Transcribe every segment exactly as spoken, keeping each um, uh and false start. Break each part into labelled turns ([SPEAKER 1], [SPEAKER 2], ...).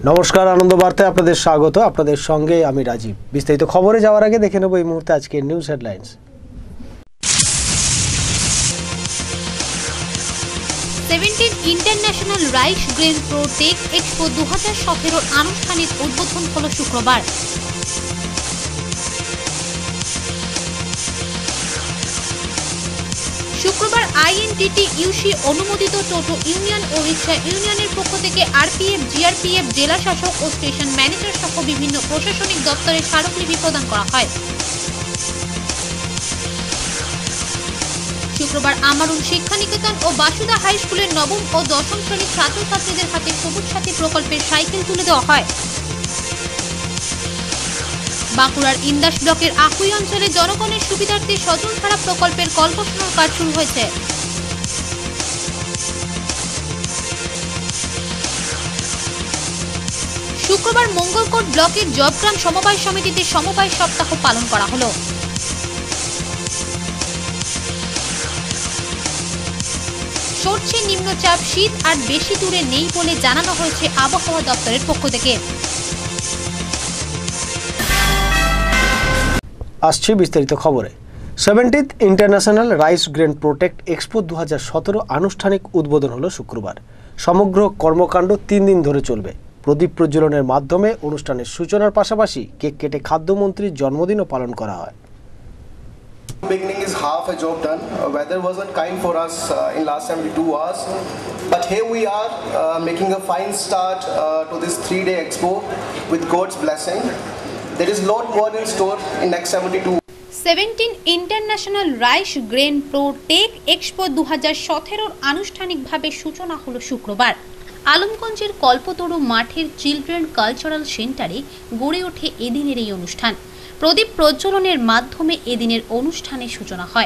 [SPEAKER 1] নমস্কার, আনন্দ বার্তায় আপনাদের স্বাগত। আপনাদের সঙ্গে আমি রাজীব। বিস্তারিত খবরে যাওয়ার আগে দেখে নেব এই মুহূর্তে আজকের news headlines.
[SPEAKER 2] Seventeen international rice grain pro tech expo দু হাজার সতেরো আনুষ্ঠানিক উদ্বোধন হল শুক্রবার। শুক্রবার আইএনটিটি ইউসি অনুমোদিত টোটো ইউনিয়ন ও রিক্সা ইউনিয়নের পক্ষ থেকে আরপিএফ, জিআরপিএফ, জেলা শাসক ও স্টেশন ম্যানেজার সহ বিভিন্ন প্রশাসনিক দপ্তরে স্মারকলিপি প্রদান করা হয়। শুক্রবার আমারুল শিক্ষানিকেতন ও বাসুদা হাই স্কুলের নবম ও দশম শ্রেণীর ছাত্রছাত্রীদের হাতে সবুজ সাথী প্রকল্পের সাইকেল তুলে দেওয়া হয়। বাঁকুড়ার ইন্দাস ব্লকের আকুই অঞ্চলে জনগণের সুবিধার্থে স্বজনধারা প্রকল্পের কল বসানোর কাজ শুরু হয়েছে। শুক্রবার মঙ্গলকোট ব্লকের জবগ্রাম সমবায় সমিতিতে সমবায় সপ্তাহ পালন করা হলো। সরছে নিম্নচাপ, শীত আর বেশি দূরে নেই বলে জানানো হয়েছে আবহাওয়া দপ্তরের পক্ষ থেকে।
[SPEAKER 1] আসছে বিস্তারিত খবরে। Seventeenth international rice grain protect expo দু হাজার সতেরো আনুষ্ঠানিক উদ্বোধন হলো শুক্রবার। সমগ্র কর্মকাণ্ড তিন দিন ধরে চলবে। প্রদীপ প্রজ্বলনের মাধ্যমে অনুষ্ঠানের সূচনার পাশাপাশি কেক কেটে খাদ্যমন্ত্রীর জন্মদিনও পালন করা হয়।
[SPEAKER 3] Beginning is half a job done. Uh, weather wasn't kind for us uh, in last seventy-two hours, but here we are uh, making a fine start uh, to this three-day expo with God's blessing. There is a lot more in store in next seventy-two.
[SPEAKER 2] Seventeen international rice grain pro tech expo দু হাজার সতেরোর আনুষ্ঠানিকভাবে সূচনা হলো শুক্রবার। আলমগঞ্জের কল্পতরু মাঠের children cultural সেন্টারে গড়ে ওঠে এদিনের এই অনুষ্ঠান। প্রদীপ প্রজ্বলনের মাধ্যমে এদিনের অনুষ্ঠানের সূচনা হয়।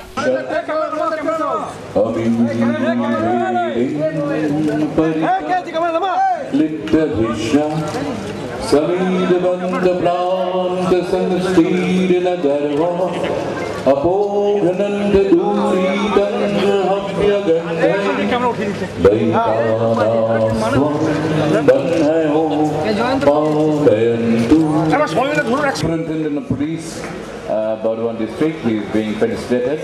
[SPEAKER 4] Superintendent of Police, uh, Burdwan District, he is being felicitated.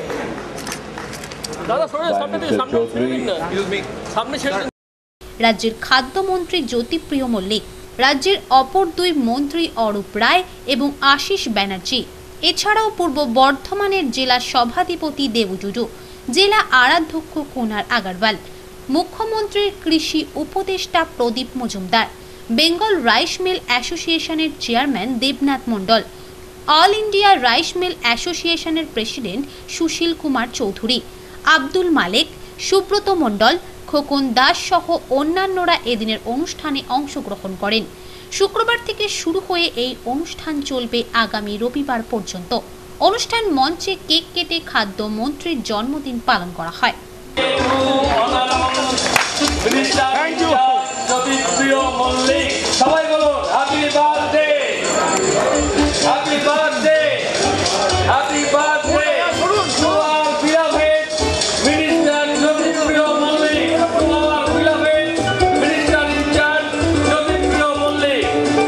[SPEAKER 2] রাজ্যের খাদ্যমন্ত্রী জ্যোতিপ্রিয় মল্লিক, রাজ্যের অপর দুই মন্ত্রী অরূপ রায় এবং আশিস ব্যানার্জি, এছাড়াও পূর্ব বর্ধমানের জেলা সভাধিপতি দেবজুজু, জেলা আরাধ্যক্ষ কুনার আগারওয়াল, মুখ্যমন্ত্রীর কৃষি উপদেষ্টা প্রদীপ মজুমদার, বেঙ্গল রাইস মিল অ্যাসোসিয়েশনের chairman Debnath Mondal, all India rice mill অ্যাসোসিয়েশনের প্রেসিডেন্ট সুশীল কুমার চৌধুরী, আব্দুল মালেক, সুব্রত মণ্ডল, খোকন দাস সহ অন্যান্যরা এদিনের অনুষ্ঠানে অংশগ্রহণ করেন। শুক্রবার থেকে শুরু হয়ে এই অনুষ্ঠান চলবে আগামী রবিবার পর্যন্ত। অনুষ্ঠান মঞ্চে কেক কেটে খাদ্যমন্ত্রীর জন্মদিন পালন করা হয়।
[SPEAKER 5] জ্যোতিপ্রিয় মল্লিক, সবাই বলুন happy birthday, happy birthday, happy birthday to our beloved Minister Jyotipriya Mallick, to our beloved Minister in charge Jyotipriya Mallick.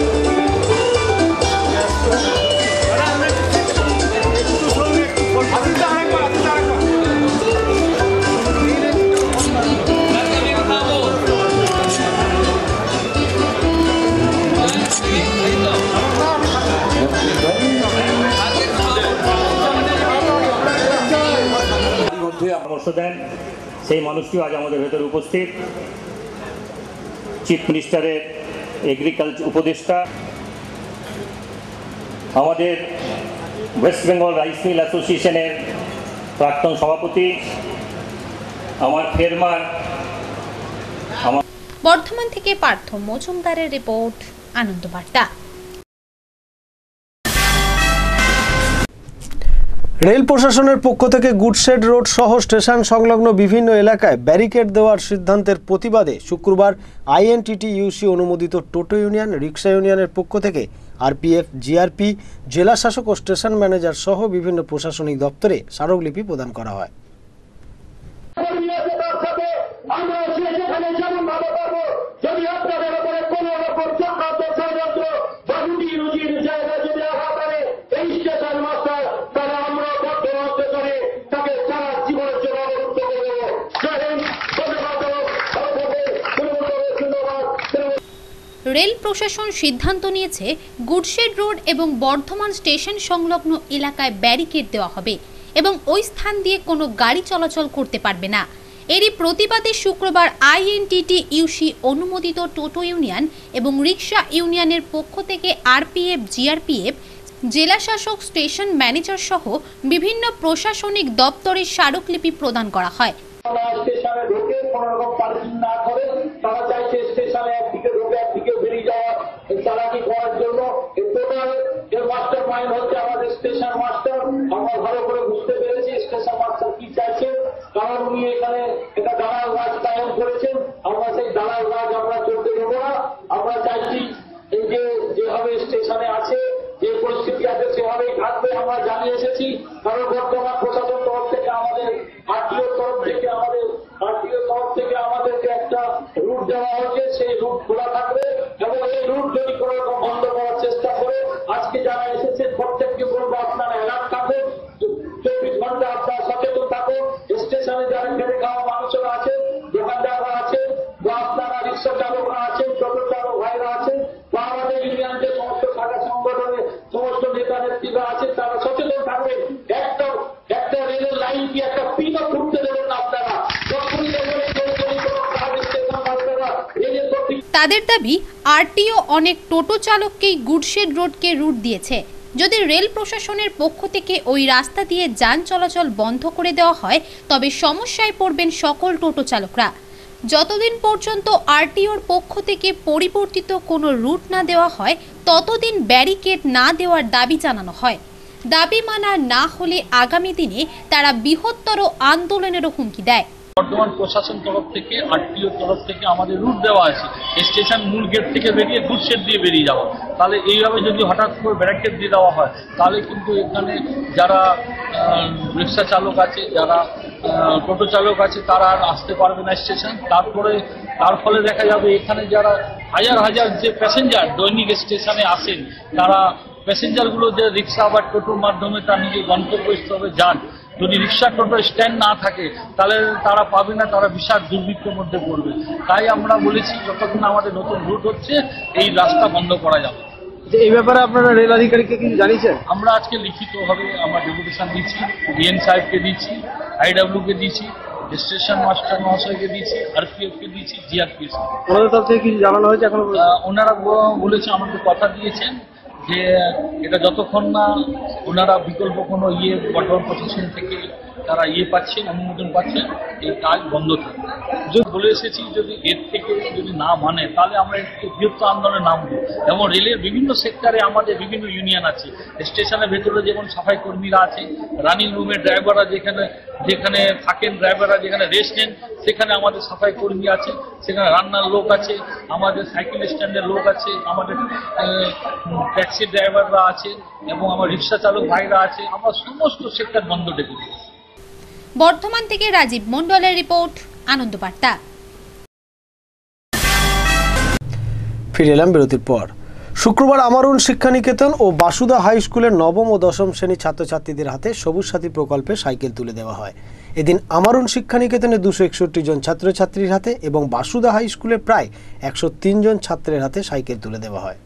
[SPEAKER 6] পরামর্শ দেন সেই মানুষটিও আজ আমাদের ভেতরে উপস্থিত। চিফ মিনিস্টারের এগ্রিকালচার উপদেষ্টা, আমাদের ওয়েস্ট বেঙ্গল রাইস মিল অ্যাসোসিয়েশনের প্রাক্তন সভাপতি, আমার ফেরমান।
[SPEAKER 2] বর্ধমান থেকে পার্থ মজুমদারের রিপোর্ট, আনন্দ বার্তা।
[SPEAKER 1] রেল প্রশাসনের পক্ষ থেকে গুডশেড রোড সহ স্টেশন সংলগ্ন বিভিন্ন এলাকায় ব্যারিকেড দেওয়ার সিদ্ধান্তের প্রতিবাদে শুক্রবার আইএনটিটি ইউসি অনুমোদিত টোটো ইউনিয়ন, রিক্সা ইউনিয়নের পক্ষ থেকে আরপিএফ, জিআরপি, জেলা শাসক ও স্টেশন ম্যানেজার সহ বিভিন্ন প্রশাসনিক দপ্তরে স্মারকলিপি প্রদান করা হয়।
[SPEAKER 7] আমরা সেখানে যেমন ভাবে পাবো, যদি আপনাদের উপরে কোনো রকম চক্রান্ত
[SPEAKER 2] রেল প্রশাসন সিদ্ধান্ত নিয়েছে গুডশেড রোড এবং বর্ধমান স্টেশন সংলগ্ন এলাকায় ব্যারিকেড দেওয়া হবে এবং ওই স্থান দিয়ে কোনো গাড়ি চলাচল করতে পারবে না। এরই প্রতিবাদে শুক্রবার আইএনটিটি ইউসি অনুমোদিত টোটো ইউনিয়ন এবং রিক্সা ইউনিয়নের পক্ষ থেকে আরপিএফ, জিআরপিএফ, জেলা শাসক, স্টেশন ম্যানেজার সহ বিভিন্ন প্রশাসনিক দপ্তরের স্মারকলিপি প্রদান করা হয়।
[SPEAKER 7] স্টেশনে ঢুকে কোনো রকম পার্কিং না করে তারা চাইছে স্টেশনে একদিকে ঢুকে একদিকে বেরিয়ে যাওয়া চালাকি করার জন্য। টোটাল এর মাস্টার মাইন্ড হচ্ছে আমাদের স্টেশন মাস্টার। আমরা ভালো করে বুঝতে পেরেছি স্টেশন মাস্টার কি চাইছে, কারণ উনি এখানে একটা দালাল রাজ কায়েম করেছেন। আমরা সেই দালাল রাজ আমরা চলতে দেবো না। আমরা চাইছি এই যে যেভাবে স্টেশনে আছে, যে পরিস্থিতি আছে সেভাবেই থাকবে। আমরা জানিয়ে এসেছি, কারণ বর্তমান প্রশাসন তরফ থেকে আমাদের আরটিওর তরফ থেকে আমাদের আরটিওর তরফ থেকে আমাদেরকে একটা রুট দেওয়া হয়েছে, সেই রুট খোলা থাকবে এবং এই রুট যদি কোনো রকম বন্ধ করার চেষ্টা করে, আজকে যারা এসেছেন প্রত্যেককে বলবো আপনারা অ্যালার্ট থাকুন, চব্বিশ ঘন্টা আপনারা সচেতন থাকুন। স্টেশনে যারা খেটে খাওয়া মানুষরা আছেন, দোকানদাররা আছেন, বা আপনারা রিক্সা চালকরা আছেন, টোটো চালক ভাইরা আছেন, বা আমাদের ইউনিয়ন যে সমস্ত শাখা সংগঠনের সমস্ত নেতা নেত্রীরা আছেন, তারা সচেতন থাকবেন। একটা একটা রেলের লাইন কি একটা পিনও ফুটতে দেবেন না আপনারা।
[SPEAKER 2] তাদের দাবি, আরটিও অনেক টোটো চালককেই গুডশেড রোডকে রুট দিয়েছে। যদি রেল প্রশাসনের পক্ষ থেকে ওই রাস্তা দিয়ে যান চলাচল বন্ধ করে দেওয়া হয়, তবে সমস্যায় পড়বেন সকল টোটো চালকরা। যতদিন পর্যন্ত আরটিওর পক্ষ থেকে পরিবর্তিত কোনো রুট না দেওয়া হয়, ততদিন ব্যারিকেড না দেওয়ার দাবি জানানো হয়। দাবি মানা না হলে আগামী দিনে তারা বৃহত্তর আন্দোলনেরও হুমকি দেয়।
[SPEAKER 8] বর্ধমান প্রশাসন তরফ থেকে, আরটিওর তরফ থেকে আমাদের রুট দেওয়া আছে, স্টেশন মূল গেট থেকে বেরিয়ে গুডশেড দিয়ে বেরিয়ে যাওয়া। তাহলে এইভাবে যদি হঠাৎ করে ব্যারিকেড দিয়ে দেওয়া হয়, তাহলে কিন্তু এখানে যারা রিক্সা চালক আছে, যারা টোটো চালক আছে, তারা আর আসতে পারবে না স্টেশন। তারপরে তার ফলে দেখা যাবে এখানে যারা হাজার হাজার যে প্যাসেঞ্জার দৈনিক স্টেশনে আসেন, তারা প্যাসেঞ্জারগুলো যে রিক্সা বা টোটোর মাধ্যমে তার নিজের গন্তব্যস্থলে যান, যদি রিক্সা টোটো স্ট্যান্ড না থাকে তাহলে তারা পাবে না, তারা বিশাল দুর্ভিক্ষের মধ্যে পড়বে। তাই আমরা বলেছি যতক্ষণ আমাদের নতুন রুট হচ্ছে এই রাস্তা বন্ধ করা যাবে।
[SPEAKER 1] এই ব্যাপারে আপনারা রেল আধিকারিককে কি জানিয়েছেন?
[SPEAKER 8] আমরা আজকে লিখিতভাবে আমরা ডেপুটেশন দিচ্ছি, ডিএন সাহেবকে দিচ্ছি, আইডব্লিউকে দিচ্ছি, স্টেশন মাস্টার মহাশয়কে দিচ্ছি, আরপিএফকে দিচ্ছি, জিআরপিএফ।
[SPEAKER 1] ওনাদের তরফ থেকে কিছু জানানো হয়েছে এখন?
[SPEAKER 8] ওনারা বলেছে, আমাদের কথা দিয়েছেন যে এটা যতক্ষণ না ওনারা বিকল্প কোনো ইয়ে বর্তমান প্রশাসন থেকে তারা ইয়ে পাচ্ছেন, অনুমোদন পাচ্ছেন, এই কাজ বন্ধ থাকবে। যদি বলে এসেছি যদি এর থেকে যদি না মানে, তাহলে আমরা একটু বৃহত্তর আন্দোলনে নামবো। এবং রেলের বিভিন্ন সেক্টরে আমাদের বিভিন্ন ইউনিয়ন আছে। স্টেশনের ভেতরে যেমন সাফাই কর্মীরা আছে, রানিং রুমের ড্রাইভাররা যেখানে যেখানে থাকেন, ড্রাইভাররা যেখানে রেস্ট নেন, সেখানে আমাদের সাফাই কর্মী আছে, সেখানে রান্নার লোক আছে, আমাদের সাইকেল স্ট্যান্ডের লোক আছে, আমাদের ট্যাক্সি ড্রাইভাররা আছে এবং আমার রিক্সা চালক ভাইরা আছে। আমরা সমস্ত সেক্টর বন্ধ ডেকে দিয়েছি।
[SPEAKER 2] বর্ধমান থেকে রাজীব মন্ডলের রিপোর্ট, আনন্দ বার্তা।
[SPEAKER 1] ফিরে এলাম বিরতির পর। শুক্রবার আমারুন শিক্ষানিকেতন ও বাসুদা হাই স্কুলের নবম ও দশম শ্রেণীর ছাত্রছাত্রীদের হাতে সবুজ সাথী প্রকল্পে সাইকেল তুলে দেওয়া হয়। এদিন আমারুন শিক্ষানিকেতনে দুশো একষট্টি জন ছাত্রছাত্রীর হাতে এবং বাসুদা হাই স্কুলে প্রায় একশো তিন জন ছাত্রের হাতে সাইকেল তুলে দেওয়া হয়।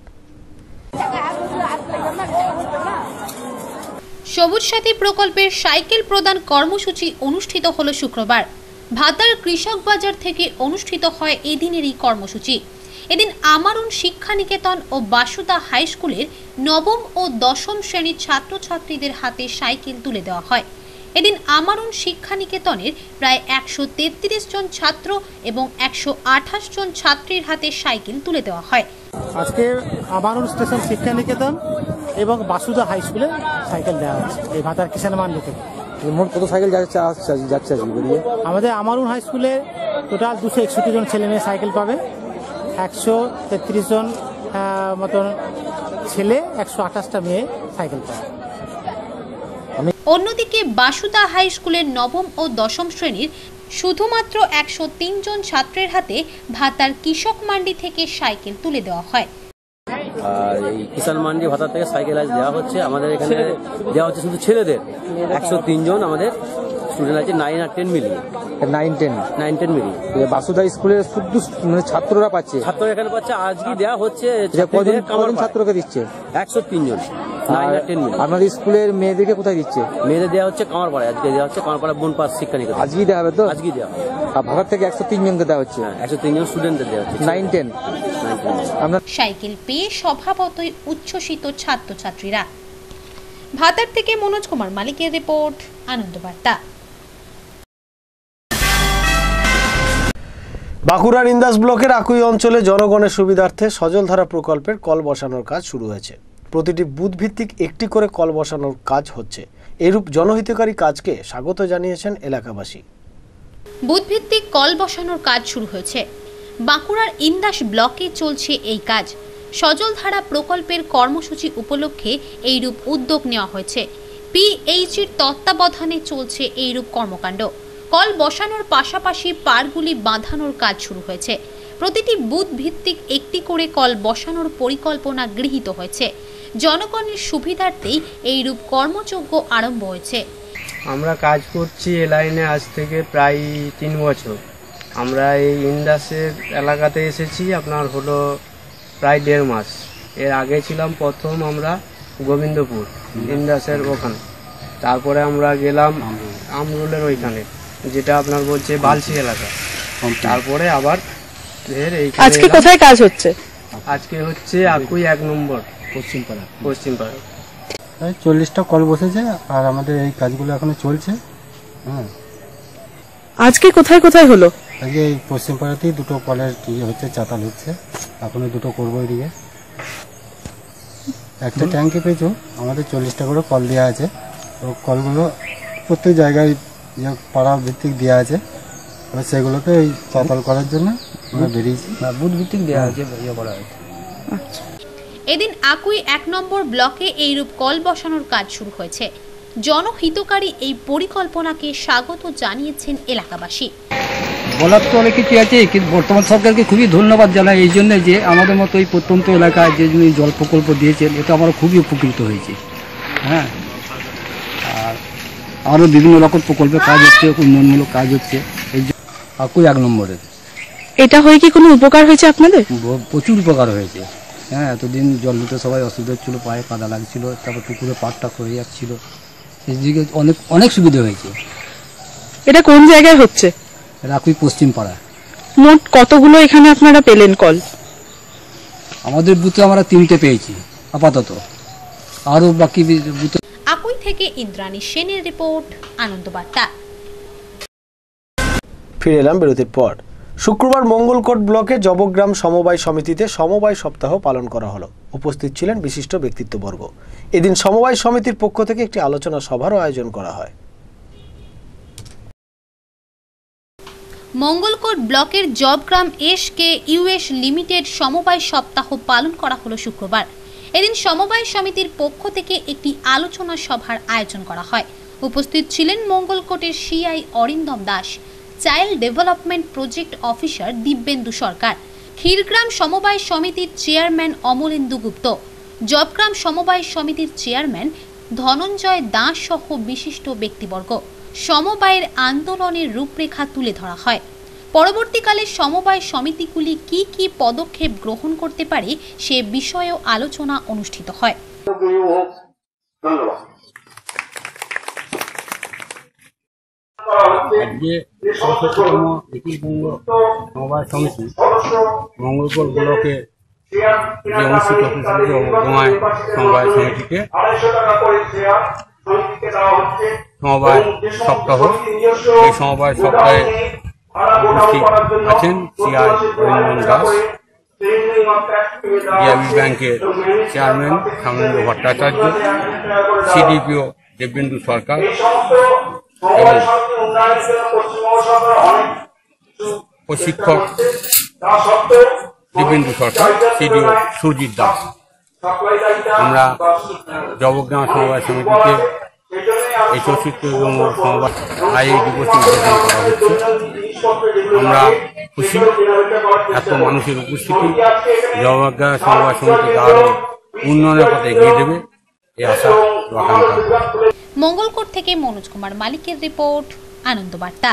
[SPEAKER 2] সবুজ সাথী প্রকল্পের সাইকেল প্রদান কর্মসূচি অনুষ্ঠিত হল শুক্রবার। ভাতার কৃষক বাজার থেকে অনুষ্ঠিত হয় এদিনের এই কর্মসূচি। এদিন আমারুন শিক্ষানিকেতন ও বাসুদা হাই স্কুলের নবম ও দশম শ্রেণীর ছাত্রছাত্রীদের হাতে সাইকেল তুলে দেওয়া হয়। এদিন আমারুন শিক্ষানিকেতনের প্রায় একশো তেত্রিশ জন ছাত্র এবং একশো আঠাশ জন ছাত্রীর হাতে সাইকেল তুলে দেওয়া হয়।
[SPEAKER 9] আজকে আমারুন স্টেশন শিক্ষানিকেতন এবং বাসুদা হাই স্কুলে সাইকেল দেওয়া হচ্ছে এই ভাতার কিষাণ মান্ডি থেকে।
[SPEAKER 1] মোট কত সাইকেল যাচ্ছে যাচ্ছে
[SPEAKER 9] আমাদের আমারুন হাই স্কুলে টোটাল দুশো একষট্টি জন ছেলে মেয়ে সাইকেল পাবে, একশো তেত্রিশ জন মতন ছেলে, একশো আঠাশটা মেয়ে সাইকেল পাবে।
[SPEAKER 2] অন্যদিকে বাসুদা হাই স্কুলের নবম ও দশম শ্রেণীর শুধুমাত্র একশো তিন জন ছাত্রের হাতে ভাতার কৃষক মান্ডি থেকে সাইকেল তুলে দেওয়া হয়।
[SPEAKER 10] আর এই কিষাণ মান্ডি ভাতা থেকে সাইকেল আজ দেওয়া হচ্ছে। আমাদের এখানে দেওয়া হচ্ছে শুধু ছেলেদের, একশো তিন জন আমাদের স্টুডেন্ট আছে নাইন আর টেন মিলিয়ে।
[SPEAKER 11] নাইন টেন
[SPEAKER 10] নাইন টেন মিলিয়ে
[SPEAKER 11] বাসুদা স্কুলের শুধু মানে ছাত্ররা পাচ্ছে?
[SPEAKER 10] ছাত্র এখানে পাচ্ছে, আজকে দেওয়া হচ্ছে।
[SPEAKER 11] কদিন কদিন ছাত্রকে দিচ্ছে?
[SPEAKER 10] একশো তিন জন নাইন আর টেন মিলিয়ে।
[SPEAKER 11] আপনাদের স্কুলের মেয়েদেরকে কোথায় দিচ্ছে?
[SPEAKER 10] মেয়েদের দেওয়া হচ্ছে কামারপাড়ায়, আজকে দেওয়া হচ্ছে কামারপাড়া বনপাস শিক্ষা নিকেতন।
[SPEAKER 11] আজকেই দেওয়া হবে তো?
[SPEAKER 10] আজকেই দেওয়া হবে।
[SPEAKER 11] আর ভারত থেকে একশো তিন জনকে দেওয়া হচ্ছে?
[SPEAKER 10] হ্যাঁ, একশো তিন জন স্টুডেন্টদের দেওয়া হচ্ছে
[SPEAKER 11] নাইন টেন।
[SPEAKER 2] আপনার সাইকেল পেয়ে স্বভাবতই উচ্ছ্বসিত ছাত্রছাত্রীরা। ভাতার থেকে মনোজ কুমার মালিকের রিপোর্ট, আনন্দবার্তা।
[SPEAKER 1] বাঁকুড়ার ইন্দাস ব্লকের আকুই অঞ্চলে জনগণের সুবিধার্থে সজলধারা প্রকল্পের কল বসানোর কাজ শুরু হয়েছে। প্রতিটি বুথ ভিত্তিক একটি করে কল বসানোর কাজ হচ্ছে। এরূপ জনহিতকারী কাজকে স্বাগত জানিয়েছেন এলাকাবাসী।
[SPEAKER 2] বুথ ভিত্তিক কল বসানোর কাজ শুরু হয়েছে। বাঁকুড়ার ইন্দাস ব্লকে চলছে এই কাজ। সজলধারা প্রকল্পের কর্মসূচি উপলক্ষে এইরূপ উদ্যোগ নেওয়া হয়েছে। পিএইচির তত্ত্বাবধানে চলছে এইরূপ কর্মকাণ্ড। কল বসানোর পাশাপাশি পারগুলি বাঁধানোর কাজ শুরু হয়েছে। প্রতিটি বুথ ভিত্তিক একটি করে কল বসানোর পরিকল্পনা গৃহীত হয়েছে। জনগণের সুবিধার্থেই এইরূপ কর্মযজ্ঞ আরম্ভ হয়েছে।
[SPEAKER 12] আমরা কাজ করছি এ লাইনে আজ থেকে প্রায় তিন বছর। আমরা এই ইন্দাসের এলাকাতে এসেছি আপনার হলো প্রায় দেড় মাস। এর আগে ছিলাম প্রথম আমরা গোবিন্দপুর ইন্দাসের ওখানে, তারপরে আমরা গেলাম আমরুলের ওইখানে, যেটা আপনার বলছে বালসি এলাকা। তারপরে আবার
[SPEAKER 13] আজকে কোথায় কাজ হচ্ছে?
[SPEAKER 12] আজকে হচ্ছে আকুই এক নম্বর পশ্চিমপাড়া। পশ্চিমপাড়া
[SPEAKER 14] প্রায় চল্লিশটা কল বসেছে আর আমাদের এই কাজগুলো এখনো চলছে। হ্যাঁ,
[SPEAKER 13] আজকে কোথায় কোথায় হলো?
[SPEAKER 14] আজকে এই পশ্চিমপাড়াতেই দুটো কলের ইয়ে হচ্ছে, চাতাল হচ্ছে। এখনো দুটো করবো এদিকে। একটা ট্যাঙ্কে পেয়েছো আমাদের চল্লিশটা করে কল দেওয়া আছে। তো কলগুলো প্রত্যেক জায়গায় যে পাড়া ভিত্তিক দেওয়া আছে, এবার সেগুলোকে এই চাতাল করার জন্য আমরা বেরিয়েছি।
[SPEAKER 10] বুথ ভিত্তিক দেওয়া আছে, ইয়ে করা হয়েছে।
[SPEAKER 2] আচ্ছা, এদিন আকুই এক নম্বর ব্লকে এইরূপ কল বসানোর কাজ শুরু হয়েছে। জনহিতকারী এই পরিকল্পনাকে স্বাগত জানিয়েছেন এলাকাবাসী।
[SPEAKER 15] বলার তো অনেক কিছু আছে, কিন্তু বর্তমান সরকারকে খুবই ধন্যবাদ জানাই এই জন্য যে আমাদের মতো এই প্রত্যন্ত এলাকায় যে জল প্রকল্প দিয়েছেন, এটা আমরা খুবই উপকৃত হয়েছি। হ্যাঁ, আর আরও বিভিন্ন রকম প্রকল্পের কাজ হচ্ছে, উন্নয়নমূলক কাজ হচ্ছে এই আকুই এক নম্বরের।
[SPEAKER 13] এটা হয়ে কি কোনো উপকার হয়েছে আপনাদের?
[SPEAKER 15] প্রচুর উপকার হয়েছে। হ্যাঁ, এতদিন জল দিতে সবাই অসুবিধা হচ্ছিল, পায়ে কাদা লাগছিল, তারপর পুকুরে পাটটা করে যাচ্ছিল, সেদিকে অনেক অনেক সুবিধা হয়েছে।
[SPEAKER 13] এটা কোন জায়গায় হচ্ছে?
[SPEAKER 15] আকুই পশ্চিম পাড়া।
[SPEAKER 13] মোট কতগুলো এখানে আপনারা পেলেন কল?
[SPEAKER 15] আমাদের বুথে আমরা তিনটে পেয়েছি আপাতত, আরও বাকি বুথে।
[SPEAKER 2] আকুই থেকে ইন্দ্রাণী সেনের রিপোর্ট, আনন্দবার্তা।
[SPEAKER 1] ফিরে এলাম বিরতির পর। শুক্রবার মঙ্গলকোট ব্লকে জবগ্রাম সমবায় সমিতিতে সমবায় সপ্তাহ পালন করা হলো। উপস্থিত ছিলেন বিশিষ্ট ব্যক্তিত্ববর্গ। এদিন সমবায় সমিতির পক্ষ থেকে একটি আলোচনা সভারও আয়োজন করা হয়।
[SPEAKER 2] মঙ্গলকোট ব্লকের Jabgram S K US limited সমবায় সপ্তাহ পালন করা হলো শুক্রবার। এদিন সমবায় সমিতির পক্ষ থেকে একটি আলোচনা সভার আয়োজন করা হয়। উপস্থিত ছিলেন মঙ্গলকোটের CI Arindam Das, child development project officer Dibyendu Sarkar, Kshirgram সমবায় সমিতির চেয়ারম্যান অমলেন্দু গুপ্ত, জবগ্রাম সমবায় সমিতির চেয়ারম্যান ধনঞ্জয় দাস সহ বিশিষ্ট ব্যক্তিবর্গ। সমবায়ের আন্দোলনের রূপরেখা তুলে ধরা হয়। পরবর্তীকালে সমবায় সমিতিগুলি কি কি পদক্ষেপ গ্রহণ করতে পারে সে বিষয়েও আলোচনা অনুষ্ঠিত হয়।
[SPEAKER 15] আজকে সরস্বতীতম একীবঙ্গ সমবায় সমিতি মঙ্গলকোট ব্লকে যে অনুষ্ঠিত হয়েছিল জবগ্রাম সমবায় সমিতিকে সমবায় সপ্তাহ, এই সমবায় সপ্তাহে উপস্থিত আছেন সিআই অরিন্দম দাস, ডিআইবি ব্যাংকের চেয়ারম্যান শ্যামেন্দ্র ভট্টাচার্য, সিডিপিও দেবেন্দু সরকার এবং প্রশিক্ষক দেবেন্দু সরকার, সিডিও সুরজিৎ দাস। আমরা জবগ্রাম সমবায় সমিতিতে এই চতুর্থ সমবায় আয় দিবস উদ্বোধন করা হচ্ছে। আমরা খুশি এত মানুষের উপস্থিতি জবগ্রাম সমবায় সমিতিকে আরও উন্নয়নের পথে এগিয়ে দেবে এই আশা আকাঙ্ক্ষা।
[SPEAKER 2] মঙ্গলকোট থেকে মনোজ কুমার মালিকের রিপোর্ট, আনন্দবার্তা।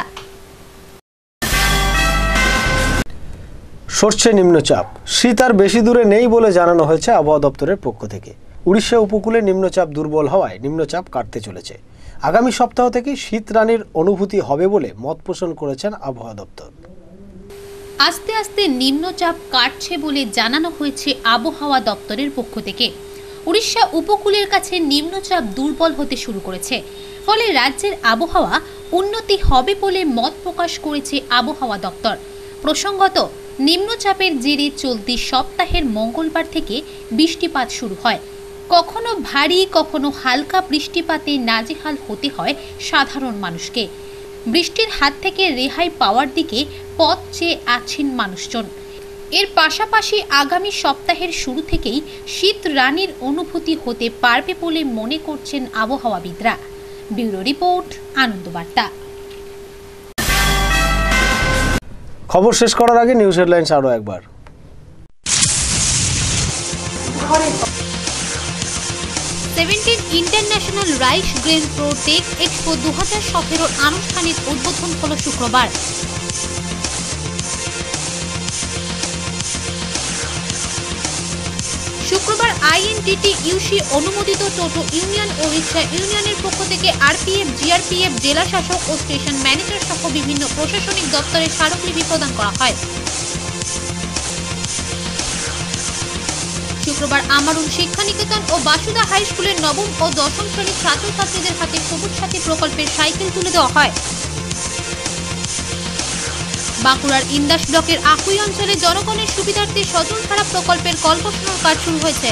[SPEAKER 1] সরছে নিম্নচাপ, শীত আর বেশি দূরে নেই বলে জানানো হয়েছে আবহাওয়া দপ্তরের পক্ষ থেকে। উড়িষ্যা উপকূলে নিম্নচাপ দুর্বল হওয়ায় নিম্নচাপ কাটতে চলেছে। আগামী সপ্তাহ থেকে শীত রানীর অনুভূতি হবে বলে মত পোষণ করেছেন আবহাওয়া দপ্তর।
[SPEAKER 2] আস্তে আস্তে নিম্নচাপ কাটছে বলে জানানো হয়েছে আবহাওয়া দপ্তরের পক্ষ থেকে। উড়িষ্যা উপকূলের কাছে নিম্নচাপ দুর্বল হতে শুরু করেছে, ফলে রাজ্যের আবহাওয়া উন্নতি হবে বলে মত প্রকাশ করেছে আবহাওয়া দপ্তর। প্রসঙ্গত, নিম্নচাপের জেরে চলতি সপ্তাহের মঙ্গলবার থেকে বৃষ্টিপাত শুরু হয়। কখনো ভারী কখনো হালকা বৃষ্টিপাতে নাজেহাল হতে হয় সাধারণ মানুষকে। বৃষ্টির হাত থেকে রেহাই পাওয়ার দিকে পথ চেয়ে আছেন মানুষজন। এর পাশাপাশি আগামী সপ্তাহের শুরু থেকেই শীত রানীর অনুভূতি হতে পারবে বলে মনে করছেন আবহাওয়াবিদরা। Bureau report, Anandabarta.
[SPEAKER 1] খবর শেষ করার আগে নিউজ হেডলাইন্স আরও একবার।
[SPEAKER 2] Seventeen international rice grain pro tech expo দু হাজার সতেরোর আনুষ্ঠানিক উদ্বোধন হল শুক্রবার। শুক্রবার আইএনটিটি ইউসি অনুমোদিত টোটো ইউনিয়ন ও রিক্সা ইউনিয়নের পক্ষ থেকে আরপিএফ, জিআরপিএফ, জেলা শাসক ও স্টেশন ম্যানেজার সহ বিভিন্ন প্রশাসনিক দপ্তরের স্মারকলিপি প্রদান করা হয়। শুক্রবার আমারুন শিক্ষানিকেতন ও বাসুদা হাই স্কুলের নবম ও দশম শ্রেণীর ছাত্রছাত্রীদের হাতে সবুজ সাথী প্রকল্পের সাইকেল তুলে দেওয়া হয়। বাঁকুড়ার ইন্দাস ব্লকের আকুই অঞ্চলে জনগণের সুবিধার্থে সজলধারা প্রকল্পের কল বসানোর কাজ শুরু হয়েছে।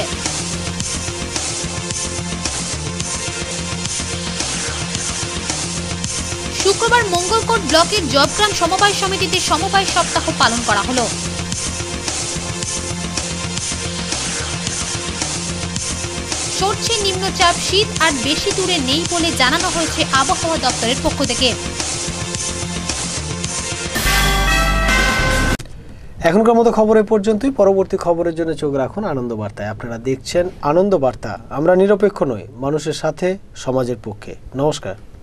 [SPEAKER 2] শুক্রবার মঙ্গলকোট ব্লকের জবগ্রাম সমবায় সমিতিতে সমবায় সপ্তাহ পালন করা হলো। সরছে নিম্নচাপ, শীত আর বেশি দূরে নেই বলে জানানো হয়েছে আবহাওয়া দপ্তরের পক্ষ থেকে।
[SPEAKER 1] এখনকার মতো খবর এ পর্যন্তই। পরবর্তী খবরের জন্য চোখ রাখুন আনন্দ বার্তায়। আপনারা দেখছেন আনন্দ বার্তা। আমরা নিরপেক্ষ নই, মানুষের সাথে, সমাজের পক্ষে। নমস্কার।